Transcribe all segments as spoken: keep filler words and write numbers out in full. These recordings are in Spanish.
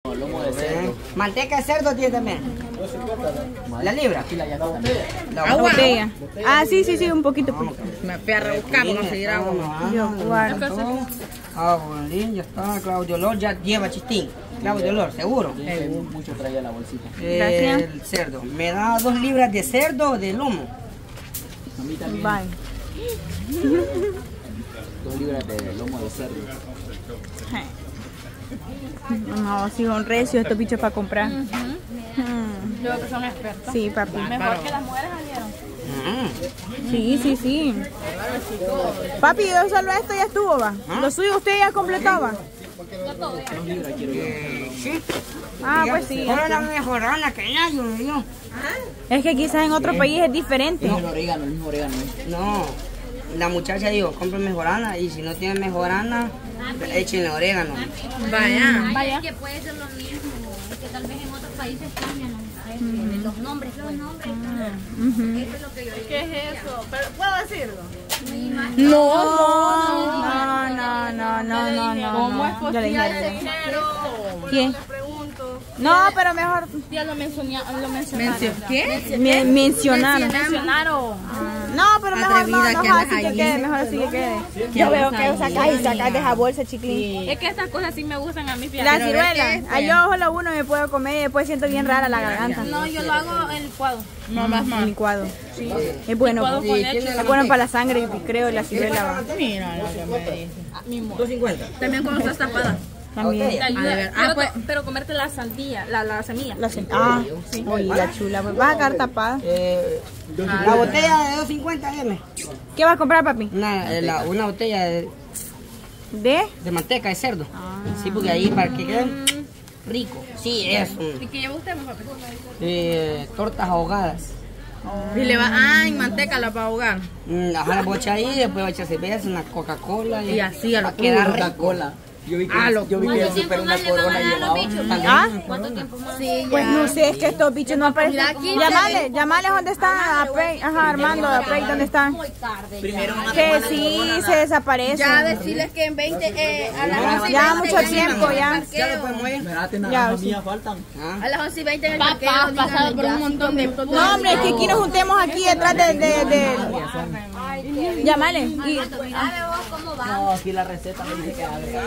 Lomo de cerdo. Manteca de cerdo tiene también. La libra. La botella. Ah, sí, sí, sí, un poquito. Me fui a rebuscar para conseguir agua. Yo, guardo. Ah, bolín, ya está. Clavo de olor ya lleva chistín. Clavo de olor, seguro. Mucho traía la bolsita. Eh, el cerdo. ¿Me da dos libras de cerdo o de lomo? A mí también. Bye. Dos libras de lomo de cerdo. No, si son recios estos bichos para comprar. Yo creo que son expertos. Sí, papi. Mejor que las mujeres salieron. Sí, sí, sí. Papi, yo solo esto ya estuvo, va. Lo suyo usted ya completaba. Eh, sí. Ah, pues sí. Ahora la mejorana que nadie me dio. Es que quizás en otro país es diferente. Es el orégano, el mismo orégano. No. La muchacha dijo, compre mejorana y si no tiene mejorana, échenle orégano. Vaya. Vaya. Es que puede ser lo mismo, es que tal vez en otros países cambian mm. los nombres, los nombres. Uh-huh. Eso es lo que yo digo. ¿Qué es eso? ¿Pero puedo decirlo? No, no, no, no, no, no, no. ¿Cómo es Yo le posible dije, ese dinero? ¿Quién? Le pregunto. No, pero mejor Ya lo, mencionia- lo mencionaron. ¿qué? Me mencionaron. Mencionaron. No, pero mejor no, no, así que quede, mejor así que quede. Yo veo que sacas y sacas de esa bolsa, chiquilín. Es que estas cosas sí me gustan a mí. La ciruela, ah, yo solo uno me puedo comer y después siento bien rara la garganta. No, yo lo hago en licuado. No, más más. Licuado. Sí. Es bueno. Licuado con leche. Es bueno para la sangre, creo, la ciruela va. Mira lo que me dice. dos cincuenta. También cuando estás tapada. También. Te ayuda. Ah, de ver. Pero, Ah, pues. pero comerte la sandía, la, la semilla. La sem- ah, sí. Oye, la chula, pues vas a quedar tapada. Eh, la botella de dos cincuenta, deme. ¿Qué vas a comprar, papi? Una, eh, la- una botella de, ¿De? de manteca de cerdo. Sí, porque ahí para que queden rico. Sí, es ¿Y qué lleva usted, papá? eh, tortas ahogadas. Y le va, ah, en manteca la va a ahogar. Mm, Ajá, la voy a echar ahí, después voy a echar cerveza, una Coca-Cola. Y así a lo que queda da rico. Coca-Cola. Yo vi que, Ah, lo- yo vi que el super una corona llevaba. ¿Ah? ¿Cuánto tiempo más? Pues no sé, es que estos bichos no aparecen. Llamale, llamale dónde está, a Prey, ajá, Armando, a Prey, ¿dónde están? Primero una Que sí, se desaparecen. Ya decirles que en veinte, eh, a las once y Ya veinte mucho en el tiempo, ya. parqueo. Ya después muere. Espérate, Ya, naranjas sí. mías faltan. A las once y veinte en el parqueo. Papá, díganle pasado por ya. un montón de... No, hombre, es que aquí nos juntemos aquí detrás de... de, de... Llamale. Y, ¿Sabe vos cómo va? No, aquí la receta me dice que abre.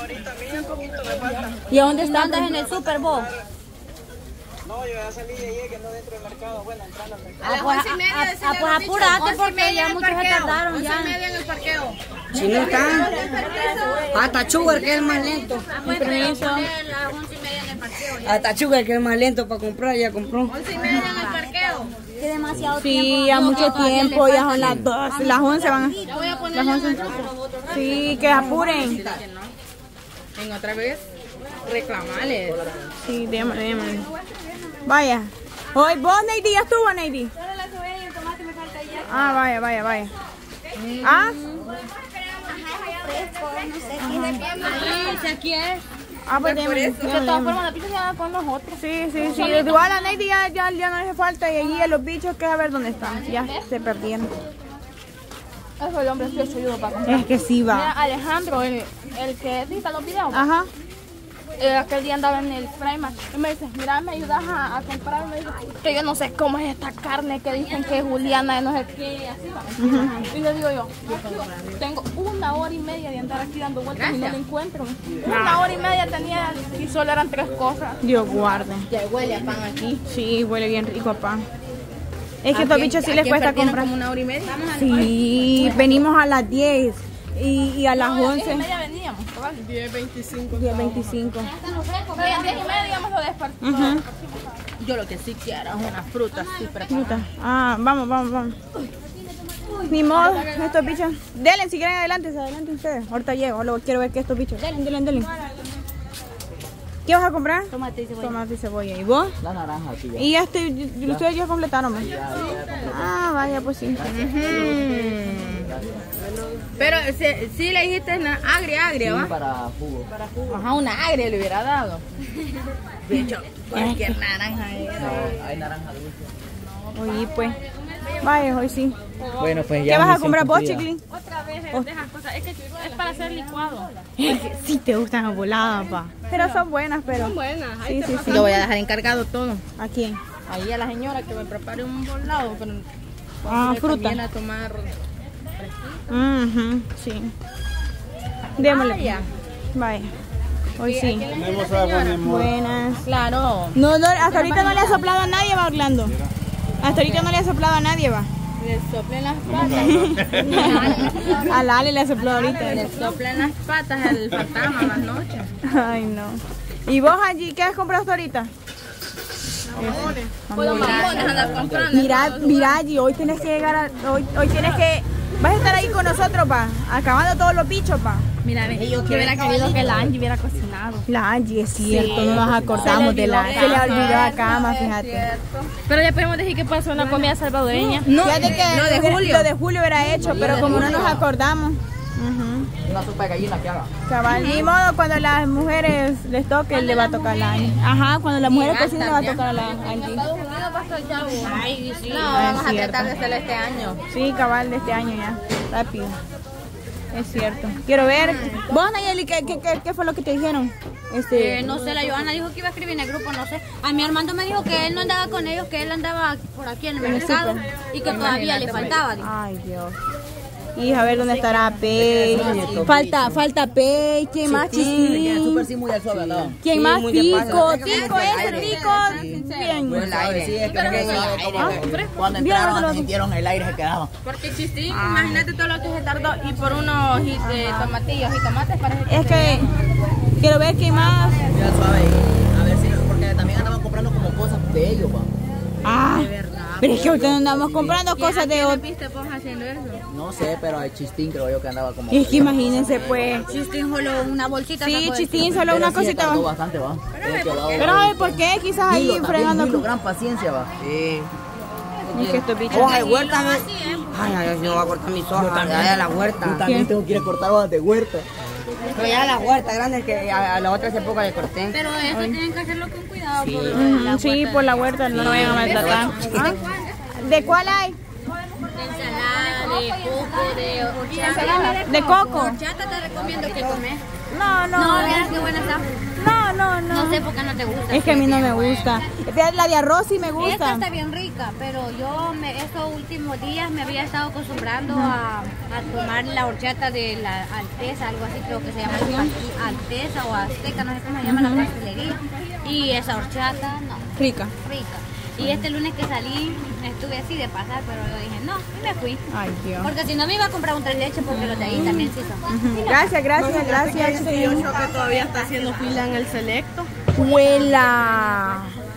¿Y a dónde ¿Andas están? en el Super Bowl? No, yo ya salí de ayer que no dentro del mercado. Bueno, entrando al mercado. Ah, pues, a- a- pues apurate porque ya muchos se tardaron ya. media en el parqueo. Si no están, hasta Sugar que es el más lento. Pues permiso. A las once y media en el parqueo. ya. Hasta Sugar que es el más lento para comprar, ya compró. Once y media en el parqueo. Que demasiado tiempo. Sí, ya mucho tiempo, ya son las dos, las once van a... Ya voy a poner Las once. Sí, que apuren. en otra vez reclamarles. Sí, déjame, déjame. Vaya. Hoy vos, Neidy, ya estuvo, Neidy. Ah, vaya, vaya, vaya. Ah, Sí, aquí es. ah pues déjame. De todas formas, la pizza se va con nosotros. Sí, sí, sí. Igual a Neidy ya, ya, ya no le hace falta y allí a los bichos que a ver dónde están. Ya se perdieron. Eso es el hombre que yo ayudo para comprar. Es que sí Mira, va. Alejandro, el, el que edita los videos, Ajá. eh, aquel día andaba en el Primark y me dice, mira, me ayudas a, a comprar, me dice, que yo no sé cómo es esta carne que dicen que es Juliana, de no sé qué, así va. Y le digo yo, tengo una hora y media de andar aquí dando vueltas y no la encuentro. Una hora y media tenía y solo eran tres cosas. Dios guarde. Ya huele a pan aquí. Sí, huele bien rico a pan. Es que a estos bichos sí les cuesta comprar. Como una hora y media. Sí, venimos a las diez y, y a las No, a las diez y once. media veníamos, cabal. diez veinticinco. diez veinticinco. Pero a las diez y media íbamos a despertar. Yo lo que sí quiero es una fruta así preparada. Ah, vamos, vamos, vamos. Ni modo, estos bichos. Denle, si quieren adelante, adelante ustedes. Ahorita llego, luego quiero ver que estos bichos. Denle, denle, denle. ¿Qué vas a comprar? Tomate y cebolla. Tomate y cebolla. ¿Y vos? La naranja, sí. Ya. Y ya estoy, y ustedes ya completaron. ¿no? Ah, vaya, pues sí. gracias. Pero si, si le dijiste na- agria, agria, Sí, ¿va? para jugo. Ajá, una agria le hubiera dado. Bicho, cualquier naranja era. No, hay naranja dulce. Oye, pues. Vaya, hoy sí. Bueno, pues ¿Qué ya. vas a misión comprar vos, cumplida. Chiclín? Otra vez es de esas cosas. Es que es para hacer licuado. Sí te gustan las voladas, pa. Pero son buenas, pero... Son buenas. Sí, sí, sí. Lo voy a dejar encargado todo. ¿A quién? Ahí a la señora que me prepare un volado. Pero Ah, me fruta. conviene a tomar. Mhm, sí. Démosle. Vaya. Vaya. Hoy sí. Tenemos agua, mi amor. Buenas. Claro. No, no, hasta ahorita no le ha soplado a nadie, va, Orlando. Hasta ahorita no le ha soplado a nadie, va. Le soplen las patas. A Lale le ha soplado ahorita. Le soplen las patas al fantasma a las noches. Ay, no. ¿Y vos, allí, qué has comprado hasta ahorita? Pues los mamones andar comprando. Mira, mira, allí, hoy tienes que llegar a... Hoy, hoy tienes que... Vas a estar ahí con nosotros, pa. Acabando todos los bichos, pa. Mira, ve, yo hubiera querido que la Angie hubiera cocinado. La Angie, es cierto, no nos acordamos de la... Se le olvidó la cama, fíjate. Pero ya podemos decir que pasó una comida salvadoreña. No, fíjate que lo de hubiera- Julio. Lo de Julio era hecho, pero como no nos acordamos. Ujú. Una sopa de gallina que haga. Cabal, ni modo, cuando las mujeres les toque, le va a tocar a la Angie. Ajá, cuando las mujeres basta, cocinan, le va a ya. tocar a la Angie. Ay, sí. No, Ah, vamos es a cierto. tratar de hacerlo este año. Sí, cabal, de este año ya. Rápido. Es cierto. Quiero ver. Vos, Nayeli, ¿qué, qué, qué, qué fue lo que te dijeron? Este... Eh, no sé, la Johanna dijo que iba a escribir en el grupo, no sé. A mi Armando me dijo que él no andaba con ellos, que él andaba por aquí en el En el mercado súper. y que todavía le faltaba. dijo. Ay, Dios. Y a ver dónde estará Pei. Falta, falta Pei. ¿Quién más? Chistín. Súper sí, muy al suave andaban. ¿Quién Sí, más? muy de Pico. paso. Pico, Muy ese aire. Pico. Bien. Muy al aire, sí, es que muy suave, como cuando Bien, entraron, otro. sintieron el aire, se quedaban. Porque Chistín, imagínate todo lo que se tardó y por unos ji- de tomatillos y tomates parece que Es que quiero ver quién más. Muy al suave y a ver si, porque también andaban comprando como cosas de ellos, pa. Ah, pero es que ahorita no andamos comprando cosas de otro. viste vos haciendo eso. No sé, pero el Chistín creo yo que andaba como... Es que imagínense, pues. Chistín solo una bolsita. Sí, sacó de- Chistín, solo Pero una sí se cosita. tardó va. bastante, va. Creo que va, Pero a ver por qué, quizás ahí Milo, también, fregando. Milo, gran paciencia, va. Sí. Es que estos bichos. Hoja de huerta, ¿no? Ay, ay, no voy a cortar mis hojas. Ya de la Yo huerta. también tengo que ir a cortar hojas de huerta. Pero ya de la huerta grande que a, a la otra hace poco le corté. Pero eso tienen que hacerlo con cuidado. por Mm, sí, por la huerta no lo vayan a maltratar. ¿Ah? ¿De cuál hay? de ensalada, de coco, de horchata. ¿De coco? Horchata te recomiendo que comes. No, no. No, verás qué buena está. No, no, no. No sé por qué no te gusta. Es que a mí no me gusta. Fíjate, la de arroz sí me Esta gusta. está bien rica, pero yo me, estos últimos días me había estado acostumbrando a, a tomar la horchata de la Alteza, algo así creo que se llama Al- Alteza o Azteca, no sé cómo se llama la pastelería. Y esa horchata, no, Rica. rica. Y este lunes que salí, estuve así de pasar, pero yo dije no, y me fui. Ay, Dios. Porque si no me iba a comprar un tres leche porque los de ahí también sí son. Gracias, gracias, gracias. que todavía está haciendo fila en el selecto. Huela.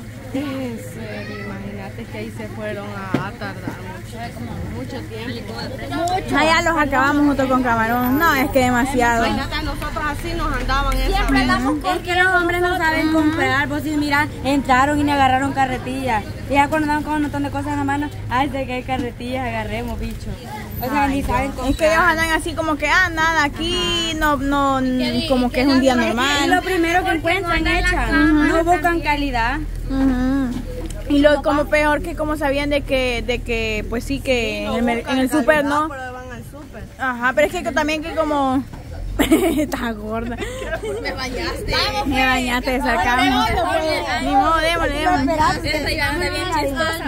En serio, imagínate que ahí se fueron a tardar mucho, mucho tiempo. Ah, ya los acabamos junto con camarón. No, es que demasiado. Imagínate, nosotros así nos andaban esa Siempre vez. andamos con Es que los hombres no saben comprar, vos si mira, entraron y me agarraron carretillas. Y ya cuando andan con un montón de cosas en la mano, ay, sé que hay carretillas, agarremos, bicho. O sea, ni saben comprar. Es que ellos andan así como que, ah, nada, aquí no, no, como que es un día Y lo normal. primero que encuentran echan, no buscan calidad. Ujú. Y lo como peor que como sabían de que, de que, pues sí que en el, mer- en el súper no. Pero van al súper. Ajá, pero es que también que como estás gorda. Me bañaste. Me bañaste, sacamos. Ni modo, démosle, démosle. Esa iba a andar bien chistosa.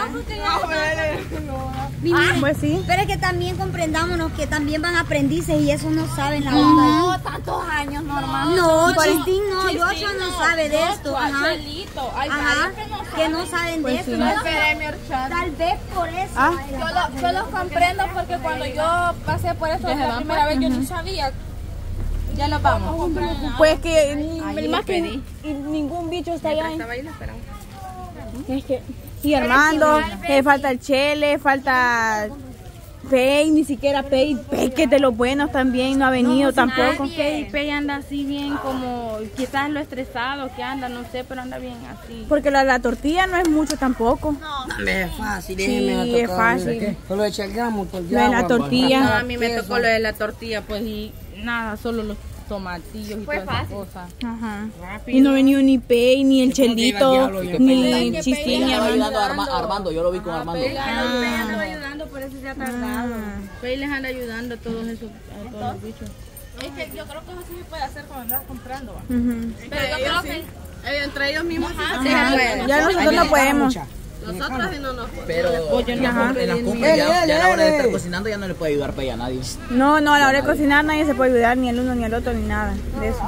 Ah, pues sí. Pero es que también comprendámonos que también van aprendices y eso no saben la onda. No, tantos años normal. No, Chistín no, Joshua no sabe de esto. Ajá. Chelito. Hay Ajá, varios que no que no saben de Pues esto. sí. ¿no? esperé mi horchata. Tal vez por eso. Ah. ay, Yo, la- lo, yo los comprendo porque cuando yo pasé por eso la primera vez yo ni sabía. Ya nos vamos. Pues que ni- más que y ningún bicho está allá. Estaba ahí, lo esperamos. Es que, y Armando, eh, falta el Chele, falta Pei, ni siquiera Pei, Pei que es de los buenos también, no ha venido No, tampoco. Pei, Pei anda así bien como, quizás lo estresado que anda, no sé, pero anda bien así. Porque la, la tortilla no es mucho tampoco. No, hombre, es fácil, Sí, déjeme es fácil. Solo echa el gramo, todo el Lo de la agua, tortilla. para- No, a mí me tocó lo de la tortilla, pues, y nada, solo los tomatillos y todas esas cosas. Ajá. Y no ha venido ni Pei, ni el Chelito, ni Ella Chistiña. estaba ayudando a Arma- Armando, yo lo vi con Armando. andaba ayudando, por eso se ha tardado. Pei les anda ayudando a todos esos, a todos los bichos. Es que yo creo que eso sí se puede hacer cuando andas comprando. ¿Va? Ujú. Pero yo creo que eh, entre ellos mismos sí se Ajá. puede. Ya nosotros no podemos. Nosotros sí no nos Pero en la Ajá. compra- en las compras ya, ya a la hora de estar cocinando ya no le puede ayudar Pei a nadie. No, no, a la hora de cocinar nadie se puede ayudar, ni el uno ni el otro, ni nada de eso.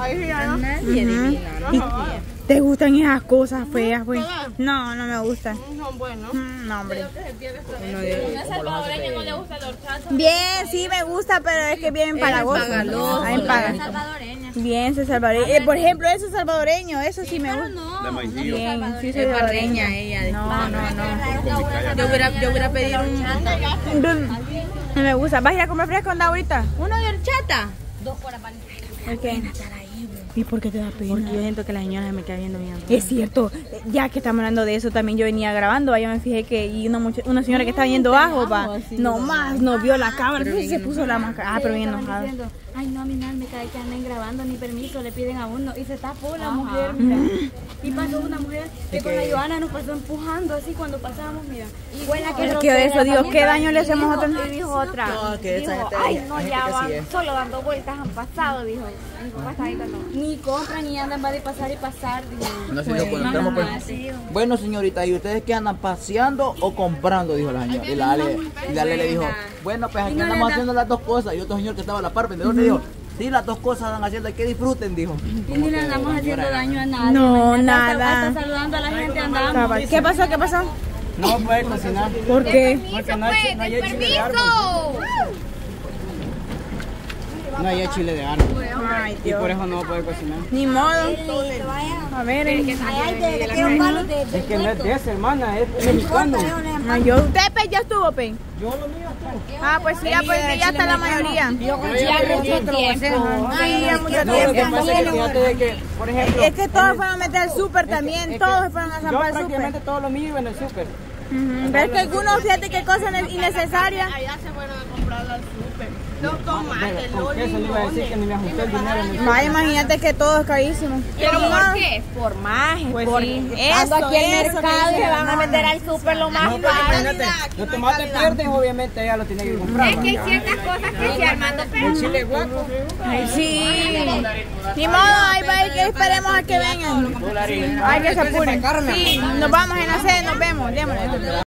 Ujú. ¿Y ¿Te gustan esas cosas feas, pues? No, no me gustan. son buenos. Mm, No, hombre. Una salvadoreña no le gusta el horchata. Bien, sí me gusta, pero es que bien empalagoso. Ah, empaga- Salvadoreña. Bien, soy salvadoreño. Eh, por ejemplo, eso es salvadoreño, eso sí me gusta. No. Bien, sí soy salvadoreña. ella. No, no, no. Yo hubiera, yo hubiera pedido un... No me gusta. ¿Vas a ir a comprar fresco onda ahorita? ¿Uno de horchata? Dos por pan. Ok. ¿Y por qué te da pena? Porque yo siento que la señora me queda viendo bien. Es cierto, ya que estamos hablando de eso, también yo venía grabando, yo me fijé que y una, mucha- una señora que estaba yendo bajo, va, nomás nos vio la cámara, y se puso la máscara, ah, pero bien Estaban enojada. diciendo, ay no, a mí nada me cae que anden grabando, ni permiso le piden a uno. Y se tapó la mujer, mira. Y pasó una mujer que con la Joana nos pasó empujando así cuando pasábamos, mira. Y fue la que Es que de eso digo, ¿qué daño le hacemos a otro? Y dijo otra, No, que esa dijo, gente- ay hay no, gente ya que van sí es. solo dando vueltas, han pasado, dijo. Mi papá está ahí, no. Ni compran ni andan, va de pasar y pasar, dijo. No sé, yo cuando entramos, pues, bueno, señorita, ¿y ustedes qué andan paseando o comprando? Dijo la señora. Y la Ale, y la Ale le dijo, bueno, pues aquí andamos haciendo las dos cosas. Y otro señor que estaba a la par, vendedor, le dijo, sí, las dos cosas están haciendo, hay que disfruten, dijo. Y ni le andamos haciendo daño a nadie. No, imagínate, nada. Hasta, hasta saludando a la gente andamos. ¿Qué pasó? ¿Qué pasó? No puede cocinar. ¿Por qué? Porque no hay, no hay chile de árbol. No hay chile de árbol. Ay, Y Dios. por eso no puede cocinar. Ni modo. A ver, eh. Es que no es de esa, hermana, es mexicano. Ay, yo, usted, Pei, ya estuvo, Pei. Yo lo mío estuvo. Ah, pues sí, ya, pues sí, ya está la mayoría. Yo con chile nosotros lo hacemos. Sí, ya mucho No, lo que tiempo. pasa es que fíjate de que, por ejemplo, Es que todos fueron a meter al súper también, es que todos fueron a yo zampar al súper. prácticamente todo lo mío iba en el súper. Ujú, pero es que algunos, fíjate qué cosas innecesarias. Allá se fueron a comprar al súper. Los tomates, ¿Con los qué se le iba a decir que ni me ajusté el dinero en el súper? Vaya, imagínate que todo es carísimo. ¿Pero No, por qué? Por más, Pues por sí, estando eso, aquí en el eso mercado que y se van a dice, meter al súper lo más No, pero caro. imagínate, los tomates verdes obviamente ella lo tiene que comprar. Es que hay ciertas cosas que si Armando El chile guapo. Ay, sí. Ni modo, ahí va a ir que esperemos a que vengan. Hay que se apuren. Sí, nos vamos en la sede, nos vemos. Démosle.